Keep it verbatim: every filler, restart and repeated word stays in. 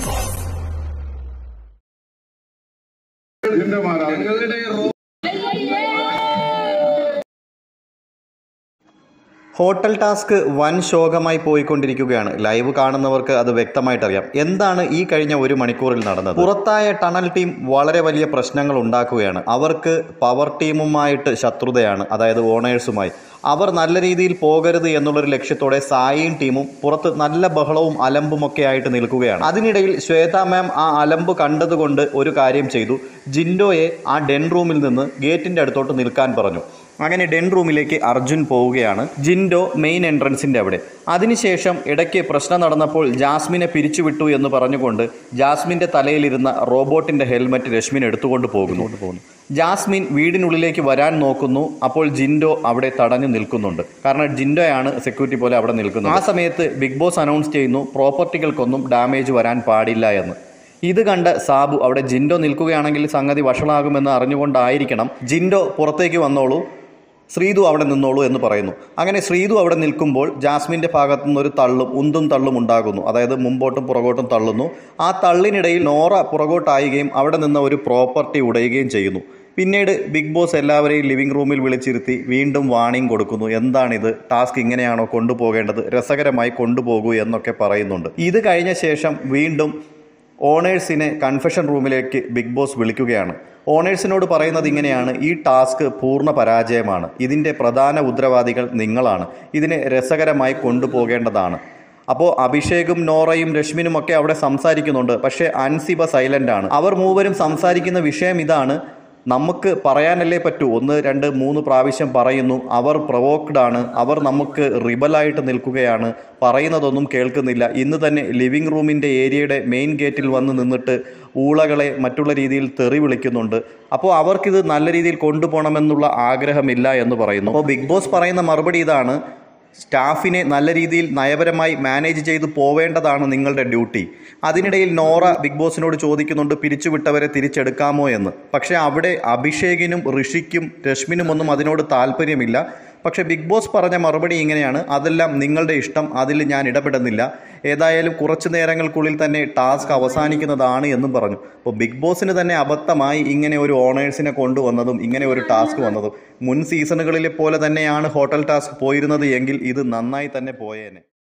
Hotel task വൻ ശോകമായി പോയിക്കൊണ്ടിരിക്കുകയാണ്. Live കാണുന്നവർക്ക് അത് വ്യക്തമായിട്ടറിയാം. എന്താണ് ഈ കഴിഞ്ഞ ഒരു മണിക്കൂറിൽ നടന്നത്? പുറത്തായ ടണൽ ടീം വളരെ വലിയ പ്രശ്നങ്ങൾ ഉണ്ടാക്കുകയാണ്. അവർക്ക് പവർ ടീമുമായിട്ട് ശത്രുതയാണ്, അതായത് ഓണേഴ്സുമായി. അവർ നല്ല രീതിയിൽ പോകരുത് എന്നുള്ളൊരു ലക്ഷ്യത്തോടെ സായിയും ടീമും പുറത്ത് നല്ല ബഹളവും അലമ്പുമൊക്കെ ആയിട്ട് നിൽക്കുകയാണ്. അതിനിടയിൽ ശ്വേത മാം ആ അലമ്പ് കണ്ടതുകൊണ്ട് ഒരു കാര്യം ചെയ്തു. ജിൻഡോയെ ആ ഡെൻ റൂമിൽ നിന്ന് ഗേറ്റിന്റെ അടുത്തോട്ട് നിൽക്കാൻ പറഞ്ഞു. അങ്ങനെ ഡെൻ റൂമിലേക്ക് അർജുൻ പോവുകയാണ്. ജിൻഡോ മെയിൻ എൻട്രൻസിൻ്റെ അവിടെ. അതിനുശേഷം ഇടയ്ക്ക് പ്രശ്നം നടന്നപ്പോൾ ജാസ്മിനെ പിരിച്ചുവിട്ടു എന്ന് പറഞ്ഞുകൊണ്ട് ജാസ്മിൻ്റെ തലയിലിരുന്ന റോബോട്ടിൻ്റെ ഹെൽമറ്റ് രശ്മിൻ എടുത്തുകൊണ്ട് പോകുന്നു പോകുന്നു ജാസ്മിൻ വീടിനുള്ളിലേക്ക് വരാൻ നോക്കുന്നു. അപ്പോൾ ജിൻഡോ അവിടെ തടഞ്ഞു നിൽക്കുന്നുണ്ട്. കാരണം ജിൻഡോയാണ് സെക്യൂരിറ്റി പോലെ അവിടെ നിൽക്കുന്നത്. ആ സമയത്ത് ബിഗ് ബോസ് അനൗൺസ് ചെയ്യുന്നു പ്രോപ്പർട്ടികൾക്കൊന്നും ഡാമേജ് വരാൻ പാടില്ല എന്ന്. ഇത് കണ്ട സാബു അവിടെ ജിൻഡോ നിൽക്കുകയാണെങ്കിൽ സംഗതി വഷളാകുമെന്ന് അറിഞ്ഞുകൊണ്ടായിരിക്കണം ജിൻഡോ പുറത്തേക്ക് വന്നോളൂ, ശ്രീതു അവിടെ നിന്നോളൂ എന്ന് പറയുന്നു. അങ്ങനെ ശ്രീതു അവിടെ നിൽക്കുമ്പോൾ ജാസ്മിൻ്റെ ഭാഗത്തു നിന്നൊരു തള്ളും ഉന്തും തള്ളും ഉണ്ടാകുന്നു. അതായത് മുമ്പോട്ടും പുറകോട്ടും തള്ളുന്നു. ആ തള്ളിനിടയിൽ നോറ പുറകോട്ടായുകയും അവിടെ നിന്ന് ഒരു പ്രോപ്പർട്ടി ഉടയുകയും ചെയ്യുന്നു. പിന്നീട് ബിഗ് ബോസ് എല്ലാവരെയും ലിവിംഗ് റൂമിൽ വിളിച്ചിരുത്തി വീണ്ടും വാണിംഗ് കൊടുക്കുന്നു. എന്താണിത്, ടാസ്ക് ഇങ്ങനെയാണോ കൊണ്ടുപോകേണ്ടത്, രസകരമായി കൊണ്ടുപോകൂ എന്നൊക്കെ പറയുന്നുണ്ട്. ഇത് കഴിഞ്ഞ ശേഷം വീണ്ടും ഓണേഴ്സിനെ കൺഫെഷൻ റൂമിലേക്ക് ബിഗ് ബോസ് വിളിക്കുകയാണ്. ഓണേഴ്സിനോട് പറയുന്നത് ഇങ്ങനെയാണ്: ഈ ടാസ്ക് പൂർണ്ണ പരാജയമാണ്. ഇതിൻ്റെ പ്രധാന ഉത്തരവാദികൾ നിങ്ങളാണ്. ഇതിനെ രസകരമായി കൊണ്ടുപോകേണ്ടതാണ്. അപ്പോൾ അഭിഷേകും നോറയും രശ്മിനുമൊക്കെ അവിടെ സംസാരിക്കുന്നുണ്ട്. പക്ഷേ അൻസിബ സൈലൻ്റ് ആണ്. അവർ മൂവരും സംസാരിക്കുന്ന വിഷയം ഇതാണ്: നമുക്ക് പറയാനല്ലേ പറ്റൂ. ഒന്ന് രണ്ട് മൂന്ന് പ്രാവശ്യം പറയുന്നു. അവർ പ്രൊവോക്ഡ് ആണ്. അവർ നമുക്ക് റിബലായിട്ട് നിൽക്കുകയാണ്. പറയുന്നതൊന്നും കേൾക്കുന്നില്ല. ഇന്ന് തന്നെ ലിവിംഗ് റൂമിൻ്റെ ഏരിയയുടെ മെയിൻ ഗേറ്റിൽ വന്ന് നിന്നിട്ട് ഊളകളെ മറ്റുള്ള രീതിയിൽ തെറി വിളിക്കുന്നുണ്ട്. അപ്പോൾ അവർക്കിത് നല്ല രീതിയിൽ കൊണ്ടുപോകണമെന്നുള്ള ആഗ്രഹമില്ല എന്ന് പറയുന്നു. അപ്പോൾ ബിഗ് ബോസ് പറയുന്ന മറുപടി ഇതാണ്: സ്റ്റാഫിനെ നല്ല രീതിയിൽ നയപരമായി മാനേജ് ചെയ്ത് പോവേണ്ടതാണ് നിങ്ങളുടെ ഡ്യൂട്ടി. അതിനിടയിൽ നോറ ബിഗ് ബോസിനോട് ചോദിക്കുന്നുണ്ട് പിരിച്ചുവിട്ടവരെ തിരിച്ചെടുക്കാമോ എന്ന്. പക്ഷേ അവിടെ അഭിഷേകിനും ഋഷിക്കും രശ്മിനുമൊന്നും അതിനോട് താല്പര്യമില്ല. പക്ഷേ ബിഗ് ബോസ് പറഞ്ഞ മറുപടി ഇങ്ങനെയാണ്: അതെല്ലാം നിങ്ങളുടെ ഇഷ്ടം, അതിൽ ഞാൻ ഇടപെടുന്നില്ല. ഏതായാലും കുറച്ച് നേരങ്ങൾക്കുള്ളിൽ തന്നെ ടാസ്ക് അവസാനിക്കുന്നതാണ് എന്നും പറഞ്ഞു. അപ്പോൾ ബിഗ് ബോസിന് തന്നെ അബദ്ധമായി ഇങ്ങനെ ഒരു ഓണേഴ്സിനെ കൊണ്ടുവന്നതും ഇങ്ങനെ ഒരു ടാസ്ക് വന്നതും. മുൻ സീസണുകളിലെ പോലെ തന്നെയാണ് ഹോട്ടൽ ടാസ്ക് പോയിരുന്നത് എങ്കിൽ ഇത് നന്നായി തന്നെ പോയേനെ.